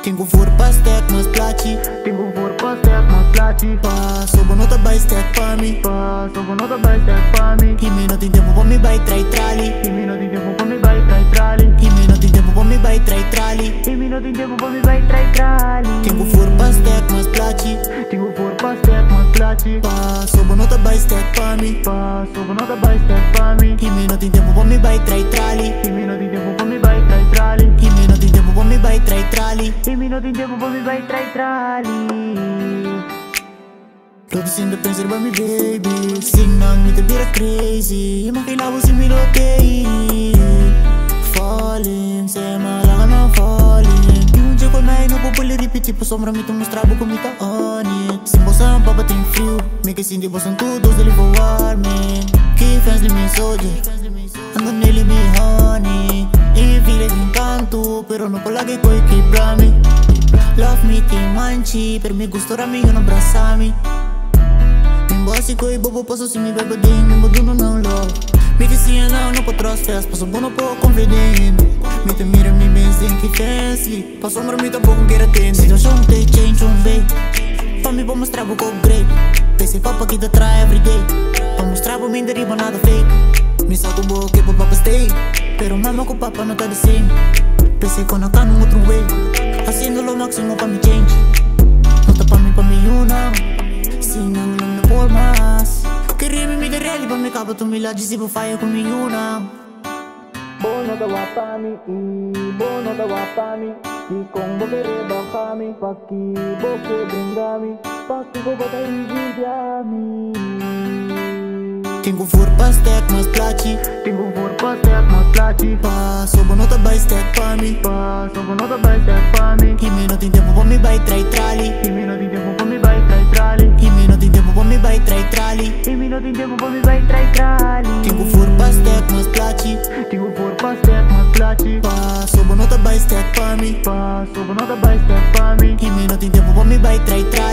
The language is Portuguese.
Tengo voor pas stek, mas placi. Tengo voor pas stek, mas placi. Pas, so bonota by stek pa mi. Pas, so bonota by stek pa mi. E me não tem tempo pra me by trai trali. E me não tem tempo pra me by trai trali. E me não tem tempo pra me by trai trali. E me não tem tempo pra me by trai trali. Tengo voor pas stek, mas placi. Tengo voor pas stek, mas placi. Pas, so bonota by stek pa mi. Pas, so bonota by stek pa mi. E me não tem tempo pra me by trai trali. E me não tem tempo pra me by trai trali. E me não tem tempo pra me by trai trali. E me não tem tempo pra me by trai trali. Produzindo penser by me baby. Sing nang me te bira crazy. E makilabo si me okay. Falling, se malaga na falling. Yung dia ko na inupupuli repeat. Tipo sombra me tu mostrava como tá on it. Sem bolsa papa tem frio. Me que sindi bolsa tudo ele voar man. Que fans de me soldier. Ando nele me honey. E filha de encanto. Pero no cola que coi quebra-me. Love me tem manchi. Per me gustora me eu não abraçar-me. Básico e bobo passo se me bebe ding. Me bodo não love. Me que sim não pra trás fest. Passo bom não pouco convidendo. Me te mira me bem sem que fancy. Passo ombro me tá pouco que atende. Situação tem change on way. Pra me vou mostrar o copo great. Pensei papa que te trai everyday. Pra mostrar pra mim deriva nada fake. Me saco boa que pra papa stay. Pero mama com papa não tá the same. Pensei com a cana no outro way. Haciendo lo máximo pra me change. Não tá pra mim una. Sim, não me por mais. Queria me de real pra me capa tu me lá disse vou faia comigo não. Bono da wapami, bono da wapami. E com boque rebajami, paqui boque brindami, paqui boca invidiami. Tengo voor pas stek, mas placi. Tengo voor pas stek, mas placi. Pas, so bonota by stek pa mi. Pas, so bonota by stek pa mi. E me não tem tempo pra me by trai trali. E me não tem tempo pra me by trai trali. E me não tem tempo pra me by trai trali. E me não tem tempo pra me by trai trali. Tengo voor pas stek, mas placi. Tengo voor pas stek, mas placi. Pas, so bonota by stek pa mi. Pas, so bonota by stek pa mi. E me não tem tempo pra me by trai trali.